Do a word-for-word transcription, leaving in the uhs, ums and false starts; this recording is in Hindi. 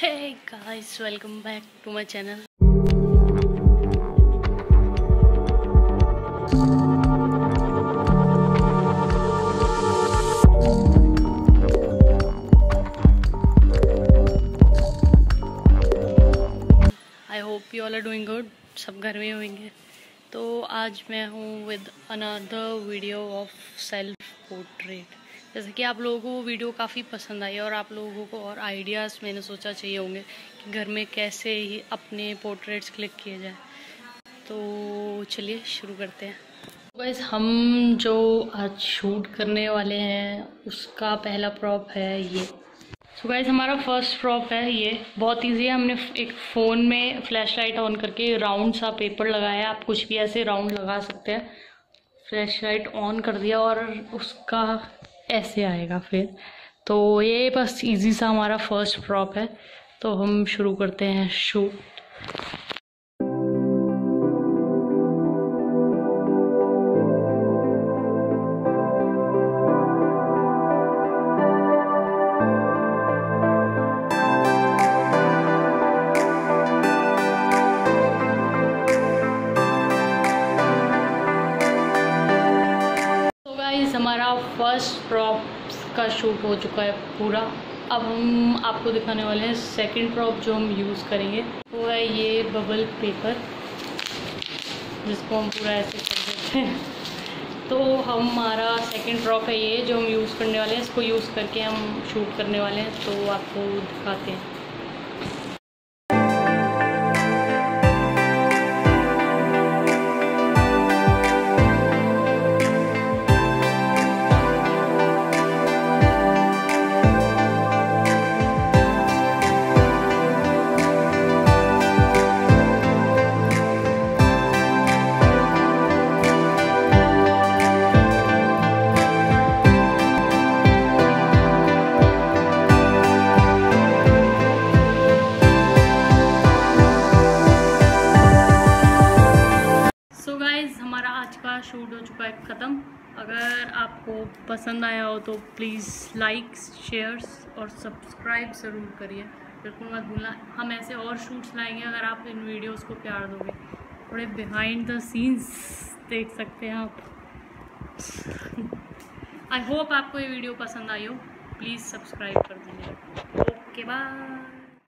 Hey guys, welcome back to my channel. I hope you all are doing good. सब घर में होंगे। तो आज मैं हूँ with another video of self portrait. जैसे कि आप लोगों को वो वीडियो काफ़ी पसंद आई और आप लोगों को और आइडियाज़ मैंने सोचा चाहिए होंगे कि घर में कैसे ही अपने पोर्ट्रेट्स क्लिक किए जाए। तो चलिए शुरू करते हैं। गाइस, हम जो आज शूट करने वाले हैं उसका पहला प्रॉप है ये। सो गाइस, हमारा फर्स्ट प्रॉप है ये। बहुत इजी है। हमने एक फ़ोन में फ्लैश लाइट ऑन करके राउंड सा पेपर लगाया। आप कुछ भी ऐसे राउंड लगा सकते हैं। फ्लैश लाइट ऑन कर दिया और उसका ऐसे आएगा फिर। तो ये बस इजी सा हमारा फर्स्ट प्रॉप है। तो हम शुरू करते हैं शूट। हमारा फर्स्ट प्रॉप का शूट हो चुका है पूरा। अब हम आपको दिखाने वाले हैं सेकंड प्रॉप जो हम यूज़ करेंगे। वो है ये बबल पेपर, जिसको हम पूरा ऐसे कर देते हैं। तो हमारा सेकंड प्रॉप है ये जो हम यूज़ करने वाले हैं। इसको यूज़ करके हम शूट करने वाले हैं। तो आपको दिखाते हैं। हमारा आज का शूट हो चुका है ख़त्म। अगर आपको पसंद आया हो तो प्लीज़ लाइक, शेयर्स और सब्सक्राइब ज़रूर करिए। बिल्कुल मत भूलना। हम ऐसे और शूट्स लाएंगे अगर आप इन वीडियोस को प्यार दोगे। थोड़े बिहाइंड द सीन्स देख सकते हैं आप। आई होप आपको ये वीडियो पसंद आई हो। प्लीज़ सब्सक्राइब कर दीजिए। Okay bye.